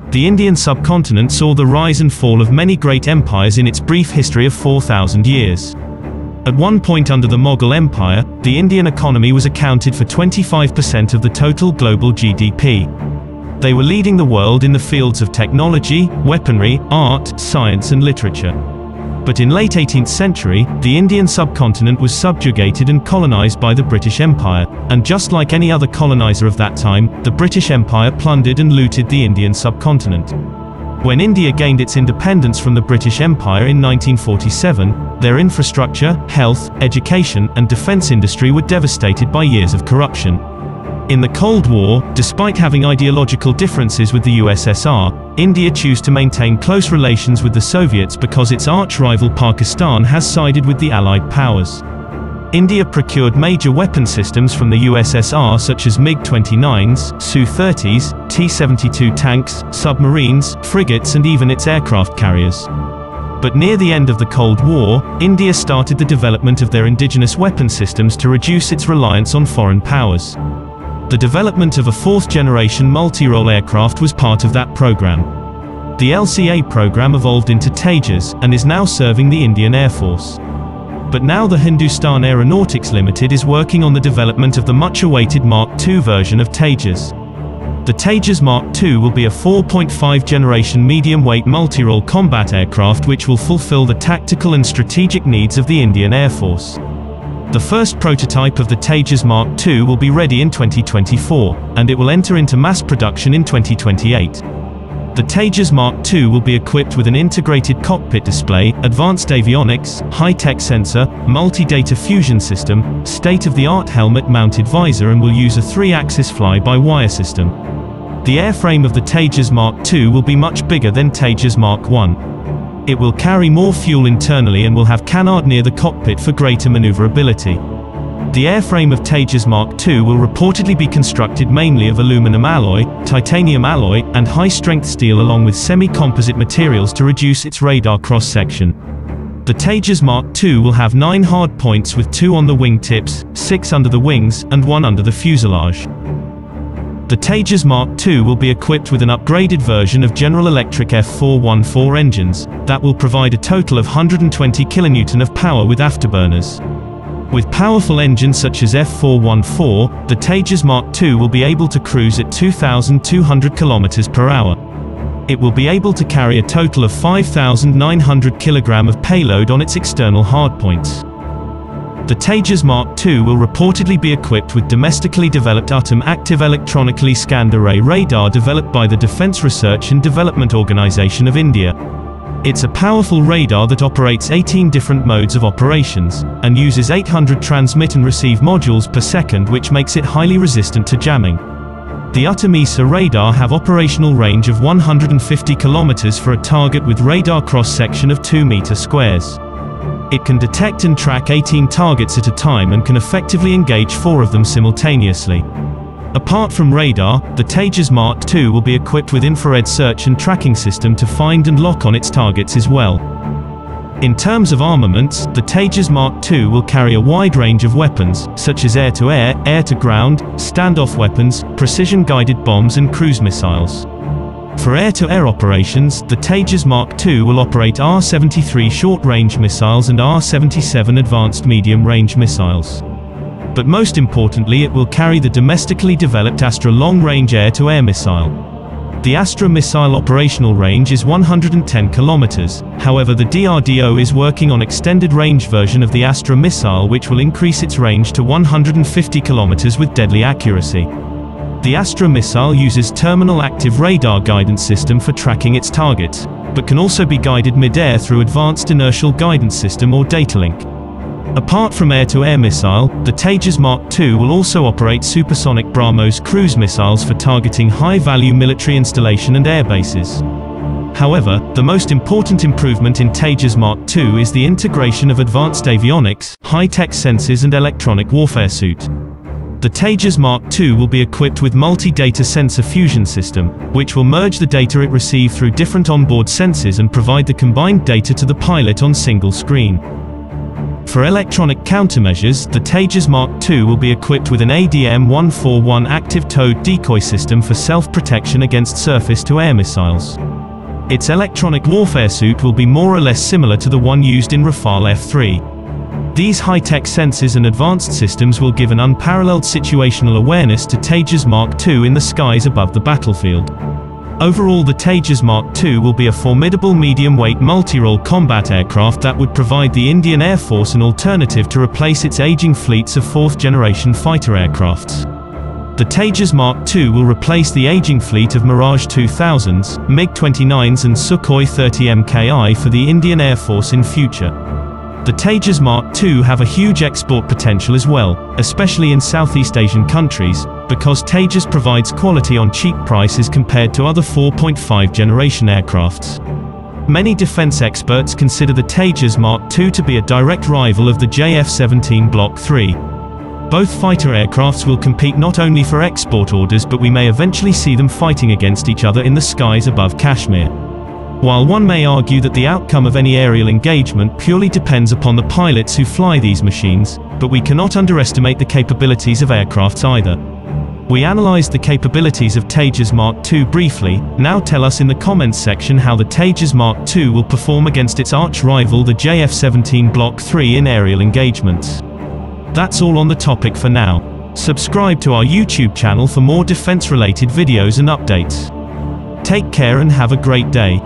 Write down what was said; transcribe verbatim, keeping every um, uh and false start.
The Indian subcontinent saw the rise and fall of many great empires in its brief history of four thousand years. At one point under the Mughal Empire, the Indian economy was accounted for twenty-five percent of the total global G D P. They were leading the world in the fields of technology, weaponry, art, science and literature. But in late eighteenth century, the Indian subcontinent was subjugated and colonized by the British Empire, and just like any other colonizer of that time, the British Empire plundered and looted the Indian subcontinent. When India gained its independence from the British Empire in nineteen forty-seven, their infrastructure, health, education, and defense industry were devastated by years of corruption. In the Cold War, despite having ideological differences with the U S S R, India chose to maintain close relations with the Soviets because its arch-rival Pakistan has sided with the Allied powers. India procured major weapon systems from the U S S R such as MiG twenty-nines, S U thirties, T seventy-two tanks, submarines, frigates and even its aircraft carriers. But near the end of the Cold War, India started the development of their indigenous weapon systems to reduce its reliance on foreign powers. The development of a fourth-generation multi-role aircraft was part of that program. The L C A program evolved into Tejas, and is now serving the Indian Air Force. But now the Hindustan Aeronautics Limited is working on the development of the much-awaited Mark two version of Tejas. The Tejas Mark two will be a four point five generation medium-weight multi-role combat aircraft which will fulfill the tactical and strategic needs of the Indian Air Force. The first prototype of the Tejas Mark two will be ready in twenty twenty-four, and it will enter into mass production in twenty twenty-eight. The Tejas Mark two will be equipped with an integrated cockpit display, advanced avionics, high-tech sensor, multi-data fusion system, state-of-the-art helmet-mounted visor and will use a three-axis fly-by-wire system. The airframe of the Tejas Mark two will be much bigger than Tejas Mark one. It will carry more fuel internally and will have canard near the cockpit for greater maneuverability. The airframe of Tejas Mark two will reportedly be constructed mainly of aluminum alloy, titanium alloy, and high-strength steel along with semi-composite materials to reduce its radar cross-section. The Tejas Mark two will have nine hard points with two on the wing tips, six under the wings, and one under the fuselage. The Tejas Mark two will be equipped with an upgraded version of General Electric F four fourteen engines, that will provide a total of one hundred twenty kilonewtons of power with afterburners. With powerful engines such as F four fourteen, the Tejas Mark two will be able to cruise at two thousand two hundred kilometers per hour. It will be able to carry a total of five thousand nine hundred kilograms of payload on its external hardpoints. The Tejas Mark two will reportedly be equipped with domestically developed U T M active electronically scanned array radar developed by the Defence Research and Development Organisation of India. It's a powerful radar that operates eighteen different modes of operations, and uses eight hundred transmit and receive modules per second, which makes it highly resistant to jamming. The U T M E S A radar have operational range of one hundred fifty kilometers for a target with radar cross-section of two meter squares. It can detect and track eighteen targets at a time and can effectively engage four of them simultaneously. Apart from radar, the Tejas Mark two will be equipped with infrared search and tracking system to find and lock on its targets as well. In terms of armaments, the Tejas Mark two will carry a wide range of weapons, such as air-to-air, air-to-ground, standoff weapons, precision-guided bombs and cruise missiles. For air-to-air operations, the Tejas Mark two will operate R seventy-three short-range missiles and R seventy-seven advanced medium-range missiles. But most importantly, it will carry the domestically developed Astra long-range air-to-air missile. The Astra missile operational range is one hundred ten kilometers, however the D R D O is working on extended-range version of the Astra missile which will increase its range to one hundred fifty kilometers with deadly accuracy. The Astra missile uses terminal active radar guidance system for tracking its targets, but can also be guided mid-air through advanced inertial guidance system or data link. Apart from air-to-air missile, the Tejas Mark two will also operate supersonic BrahMos cruise missiles for targeting high-value military installation and air bases. However, the most important improvement in Tejas Mark two is the integration of advanced avionics, high-tech sensors and electronic warfare suite. The Tejas Mark two will be equipped with multi-data sensor fusion system, which will merge the data it receives through different onboard sensors and provide the combined data to the pilot on single screen. For electronic countermeasures, the Tejas Mark two will be equipped with an A D M one forty-one active towed decoy system for self-protection against surface-to-air missiles. Its electronic warfare suit will be more or less similar to the one used in Rafale F three. These high-tech sensors and advanced systems will give an unparalleled situational awareness to Tejas Mark two in the skies above the battlefield. Overall, the Tejas Mark two will be a formidable medium-weight multi-role combat aircraft that would provide the Indian Air Force an alternative to replace its aging fleets of fourth-generation fighter aircrafts. The Tejas Mark two will replace the aging fleet of Mirage two thousands, MiG twenty-nines and Sukhoi thirty M K I for the Indian Air Force in future. The Tejas Mark two have a huge export potential as well, especially in Southeast Asian countries, because Tejas provides quality on cheap prices compared to other four point five generation aircrafts. Many defense experts consider the Tejas Mark two to be a direct rival of the J F seventeen Block three. Both fighter aircrafts will compete not only for export orders, but we may eventually see them fighting against each other in the skies above Kashmir. While one may argue that the outcome of any aerial engagement purely depends upon the pilots who fly these machines, but we cannot underestimate the capabilities of aircrafts either. We analyzed the capabilities of Tejas Mark two briefly. Now tell us in the comments section how the Tejas Mark two will perform against its arch-rival the J F seventeen Block three in aerial engagements. That's all on the topic for now. Subscribe to our YouTube channel for more defense-related videos and updates. Take care and have a great day.